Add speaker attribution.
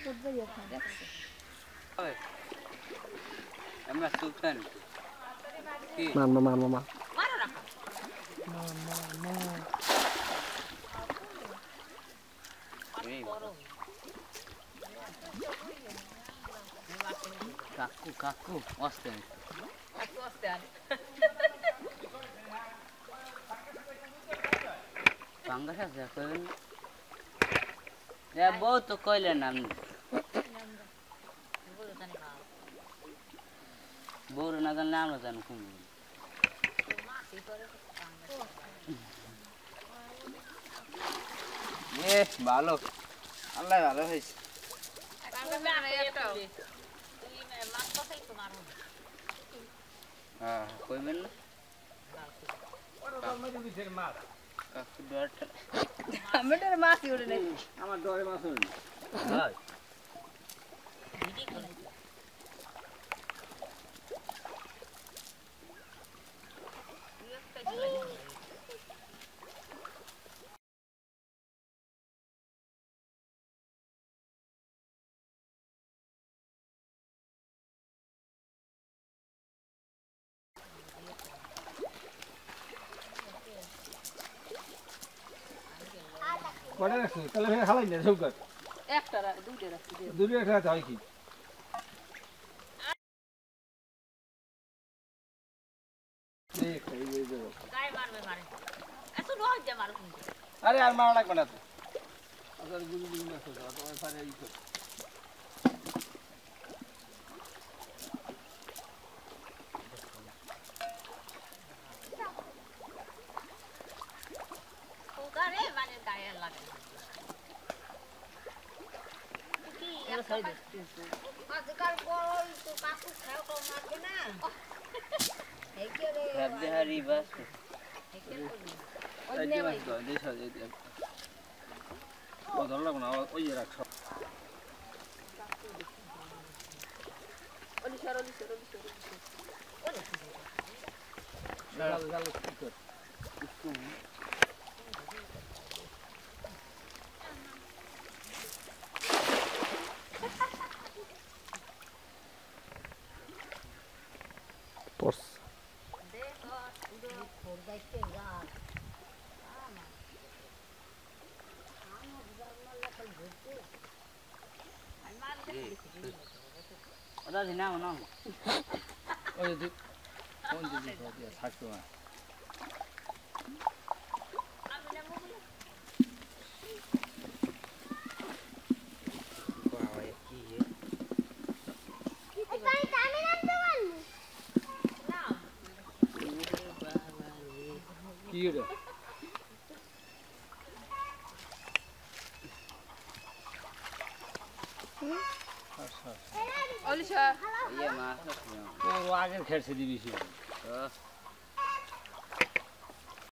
Speaker 1: আমরা সুলতান কি
Speaker 2: মামা
Speaker 1: কাকু আসতেন পাঙ্গাস আছে কইবেন এ বউ তো কইলেন আপনি বউর না জানলে আমরা জানি কুমি এ ভালো আল্লাহ ভালো হয়েছে হ্যাঁ কইবেন না
Speaker 3: আমার মাছ উড়ে নাই
Speaker 1: আমার ডরে মাছ হল
Speaker 2: কটা রাখছো তাহলে ফের খালাই না সব
Speaker 3: একটা দুইটা রাখছি
Speaker 2: দুটো একটা হয় কি
Speaker 1: আরে আর মারা লাগবে না তো
Speaker 3: আজকাল গরম তো কাকু খাও কম মারবে না
Speaker 1: বিহারি বাস
Speaker 3: ওই নে ভাই
Speaker 2: ও ধরলাম না ওই রাখছ
Speaker 3: ওলি সর
Speaker 2: পড়স
Speaker 1: ওটা দিনা না
Speaker 2: ওই যে কোন দিদি দিয়ে থাকতো না কি রে
Speaker 3: ওলি সর
Speaker 1: ইয়ে মাছ
Speaker 2: ও আগের খেলছে দিবি